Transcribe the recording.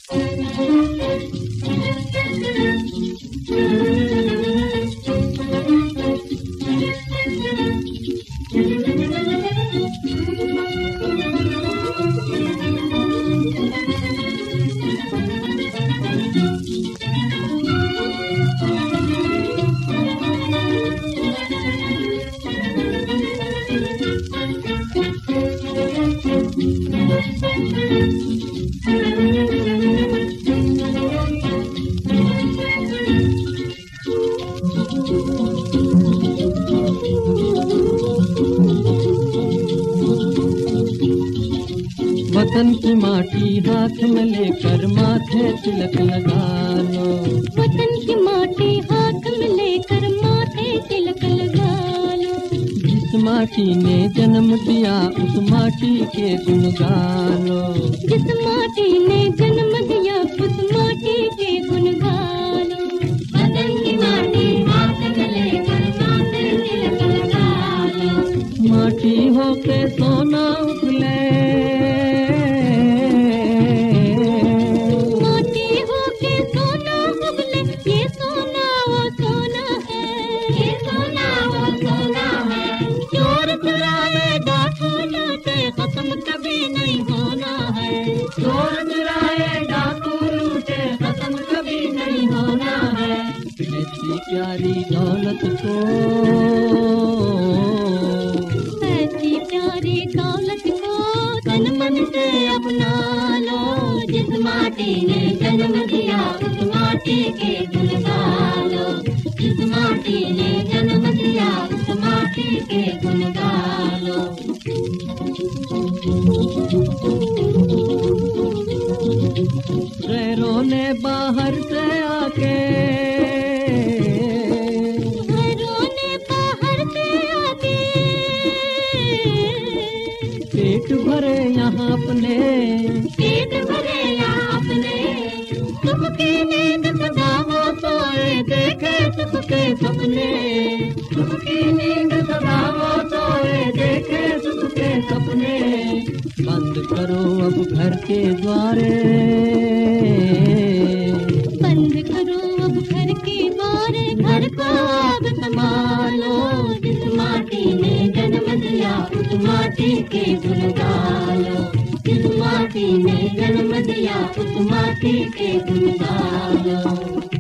वतन की माटी हाथ में लेकर माथे तिलक लगा लो। वतन की माटी हाथ में लेकर माथे तिलक लगा लो। जिस माटी ने जन्म दिया उस माटी के गुण गा लो। जिस माटी ने जन्म दिया उस माटी के गुण गा लो। वतन की माटी हाथ में लेकर माथे तिलक लगा लो। माटी होके सोना उगले, खत्म कभी नहीं होना है। चोर चुराए डाकू लूटे खत्म कभी नहीं होना है। ऐसी प्यारी दौलत को, ऐसी प्यारी दौलत को तन मन से अपना लो। जिस माटी ने जन्म दिया उस माटी के गुण गा लो। जिस माटी ने जन्म दिया उस माटी के गुण गा लो। गैरों ने बाहर से आके, गैरों ने बाहर से आके पेट भरे यहाँ अपने, पेट भरे यहाँ अपने। सुख की नींद सदा वो सोए देखे सुख के सपने। सुख की नींद सदा वो सोए देखे सुख के सपने। बंद करो अब घर के द्वारे, बंद करो अब घर के द्वारे। घर को अब संभालो। जिस माटी ने जन्म दिया उस माटी के गुण गा लो। जिस माटी ने जन्म दिया उस माटी के गुण गा लो।